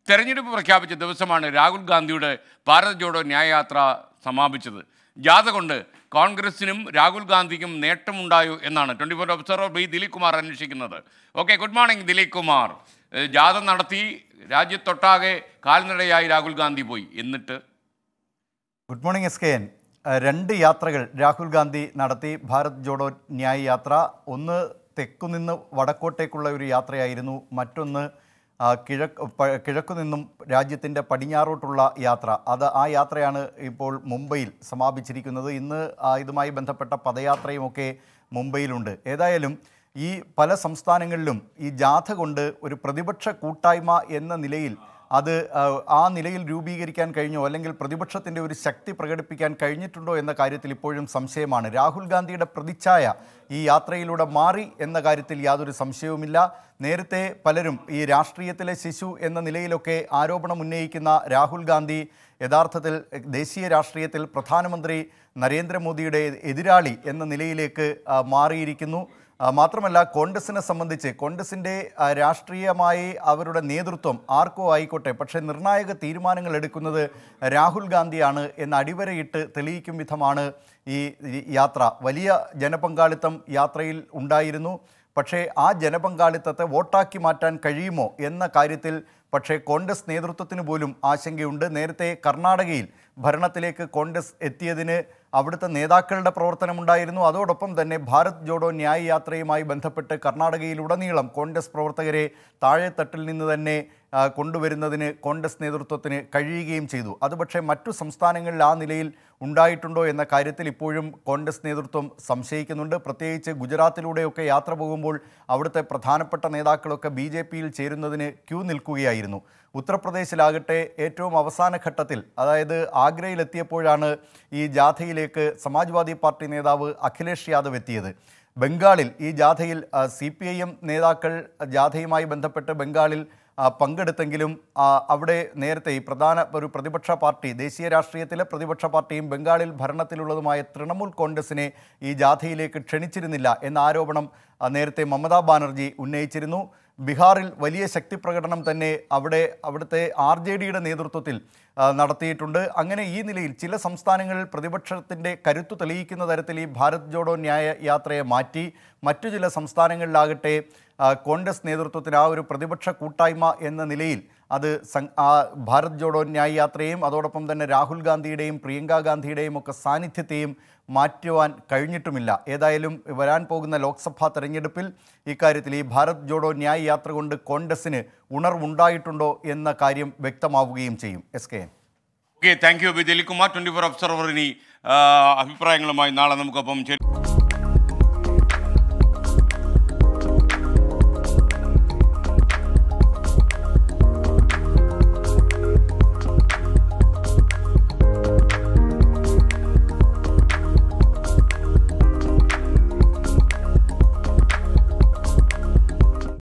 തെരഞ്ഞെടുപ്പ് പ്രഖ്യാപിച്ച ദിവസമാണ് രാഹുൽ ഗാന്ധിയുടെ ഭാരത് ജോഡോ ന്യായയാത്ര സമാപിച്ചത്. ജാഥ കൊണ്ട് കോൺഗ്രസിനും രാഹുൽ ഗാന്ധിക്കും നേട്ടമുണ്ടായോ എന്നാണ് 24 ഒബ്സർവർ ബി ദിലീപ് കുമാർ അന്വേഷിക്കുന്നത്. Okay, good morning Dileep Kumar. ജാഥ നടത്തി, രാജ്യത്തൊട്ടാകെ കാൽനടയായി രാഹുൽ ഗാന്ധി പോയി. എന്നിട്ട് ഗുഡ് മോർണിംഗ് SKN. 2 യാത്രകൾ രാഹുൽ ഗാന്ധി നടത്തി. ഭാരത് ജോഡോ ന്യായ യാത്ര ഒന്ന് തെക്കുനിന്ന് വടക്കോട്ടേക്കുള്ള ഒരു യാത്രയായിരുന്നു. മറ്റൊന്ന് കിഴക്കു നിന്നും രാജ്യത്തിൻ്റെ പടിഞ്ഞാറോട്ടുള്ള യാത്ര. ആ യാത്രയാണ് ഇപ്പോൾ മുംബൈയിൽ സമാപിച്ചിരിക്കുന്നത്. ഇന്ന് ഇതുമായി ബന്ധപ്പെട്ട പദയാത്രയുമൊക്കെ മുംബൈയിലുണ്ട്. ഏതായാലും ഈ പല സംസ്ഥാനങ്ങളിലും ഈ ജാഥ കൊണ്ട് ഒരു പ്രതിപക്ഷ കൂട്ടായ്മ എന്ന നിലയിൽ ആ നിലയിൽ രൂപീകരിക്കാൻ കഴിഞ്ഞോ, അല്ലെങ്കിൽ പ്രതിപക്ഷത്തിൻ്റെ ഒരു ശക്തി പ്രകടിപ്പിക്കാൻ കഴിഞ്ഞിട്ടുണ്ടോ എന്ന കാര്യത്തിൽ ഇപ്പോഴും സംശയമാണ്. രാഹുൽ ഗാന്ധിയുടെ പ്രതിച്ഛായ ഈ യാത്രയിലൂടെ മാറി എന്ന കാര്യത്തിൽ യാതൊരു സംശയവുമില്ല. നേരത്തെ പലരും ഈ രാഷ്ട്രീയത്തിലെ ശിശു എന്ന നിലയിലൊക്കെ ആരോപണം ഉന്നയിക്കുന്ന രാഹുൽ ഗാന്ധി യഥാർത്ഥത്തിൽ ദേശീയ രാഷ്ട്രീയത്തിൽ പ്രധാനമന്ത്രി നരേന്ദ്രമോദിയുടെ എതിരാളി എന്ന നിലയിലേക്ക് മാറിയിരിക്കുന്നു. മാത്രമല്ല, കോൺഗ്രസിനെ സംബന്ധിച്ച് കോൺഗ്രസിൻ്റെ രാഷ്ട്രീയമായി അവരുടെ നേതൃത്വം ആർക്കോ ആയിക്കോട്ടെ, പക്ഷേ നിർണായക തീരുമാനങ്ങൾ എടുക്കുന്നത് രാഹുൽ ഗാന്ധിയാണ് എന്ന് അടിവരയിട്ട് തെളിയിക്കും വിധമാണ് ഈ യാത്ര. വലിയ ജനപങ്കാളിത്തം യാത്രയിൽ ഉണ്ടായിരുന്നു. പക്ഷേ ആ ജനപങ്കാളിത്തത്തെ വോട്ടാക്കി മാറ്റാൻ കഴിയുമോ എന്ന കാര്യത്തിൽ പക്ഷേ കോൺഗ്രസ് നേതൃത്വത്തിന് പോലും ആശങ്കയുണ്ട്. നേരത്തെ കർണാടകയിൽ ഭരണത്തിലേക്ക് കോൺഗ്രസ് എത്തിയതിന് അവിടുത്തെ നേതാക്കളുടെ പ്രവർത്തനമുണ്ടായിരുന്നു. അതോടൊപ്പം തന്നെ ഭാരത് ജോഡോ ന്യായ യാത്രയുമായി ബന്ധപ്പെട്ട് കർണാടകയിലുടനീളം കോൺഗ്രസ് പ്രവർത്തകരെ താഴെത്തട്ടിൽ നിന്ന് തന്നെ കൊണ്ടുവരുന്നതിന് കോൺഗ്രസ് നേതൃത്വത്തിന് കഴിയുകയും ചെയ്തു. അത് പക്ഷേ മറ്റു സംസ്ഥാനങ്ങളിൽ ആ നിലയിൽ ഉണ്ടായിട്ടുണ്ടോ എന്ന കാര്യത്തിൽ ഇപ്പോഴും കോൺഗ്രസ് നേതൃത്വം സംശയിക്കുന്നുണ്ട്. പ്രത്യേകിച്ച് ഗുജറാത്തിലൂടെയൊക്കെ യാത്ര പോകുമ്പോൾ അവിടുത്തെ പ്രധാനപ്പെട്ട നേതാക്കളൊക്കെ BJPയിൽ ചേരുന്നതിന് ക്യൂ നിൽക്കുകയായിരുന്നു. ഉത്തർപ്രദേശിലാകട്ടെ ഏറ്റവും അവസാന ഘട്ടത്തിൽ, അതായത് ആഗ്രയിലെത്തിയപ്പോഴാണ് ഈ ജാഥയിലേക്ക് സമാജ്വാദി പാർട്ടി നേതാവ് അഖിലേഷ് യാദവ് എത്തിയത്. ബംഗാളിൽ ഈ ജാഥയിൽ CPIM നേതാക്കൾ ജാഥയുമായി ബന്ധപ്പെട്ട് ബംഗാളിൽ പങ്കെടുത്തെങ്കിലും അവിടെ നേരത്തെ ഈ പ്രധാന ഒരു പ്രതിപക്ഷ പാർട്ടി, ദേശീയ രാഷ്ട്രീയത്തിലെ പ്രതിപക്ഷ പാർട്ടിയും ബംഗാളിൽ ഭരണത്തിലുള്ളതുമായ തൃണമൂൽ കോൺഗ്രസിനെ ഈ ജാഥയിലേക്ക് ക്ഷണിച്ചിരുന്നില്ല എന്ന ആരോപണം നേരത്തെ മമതാ ബാനർജി ഉന്നയിച്ചിരുന്നു. ബീഹാറിൽ വലിയ ശക്തി പ്രകടനം തന്നെ അവിടുത്തെ RJDയുടെ നേതൃത്വത്തിൽ നടത്തിയിട്ടുണ്ട്. അങ്ങനെ ഈ നിലയിൽ ചില സംസ്ഥാനങ്ങളിൽ പ്രതിപക്ഷത്തിൻ്റെ കരുത്തു തെളിയിക്കുന്ന തരത്തിൽ ഈ ഭാരത് ജോഡോ ന്യായ യാത്രയെ മാറ്റി. മറ്റു ചില സംസ്ഥാനങ്ങളിലാകട്ടെ കോൺഗ്രസ് നേതൃത്വത്തിന് ആ ഒരു പ്രതിപക്ഷ കൂട്ടായ്മ എന്ന നിലയിൽ അത് ഭാരത് ജോഡോ ന്യായ യാത്രയും അതോടൊപ്പം തന്നെ രാഹുൽ ഗാന്ധിയുടെയും പ്രിയങ്ക ഗാന്ധിയുടെയും ഒക്കെ സാന്നിധ്യത്തെയും മാറ്റുവാൻ കഴിഞ്ഞിട്ടുമില്ല. ഏതായാലും വരാൻ പോകുന്ന ലോക്സഭാ തെരഞ്ഞെടുപ്പിൽ ഇക്കാര്യത്തിൽ ഈ ഭാരത് ജോഡോ ന്യായ യാത്ര കൊണ്ട് കോൺഗ്രസിന് ഉണർവുണ്ടായിട്ടുണ്ടോ എന്ന കാര്യം വ്യക്തമാവുകയും ചെയ്യും. SKN. Okay, thank you Dileep Kumar. 24 observer ഇനി അഭിപ്രായങ്ങളുമായി നാളെ നമുക്കൊപ്പം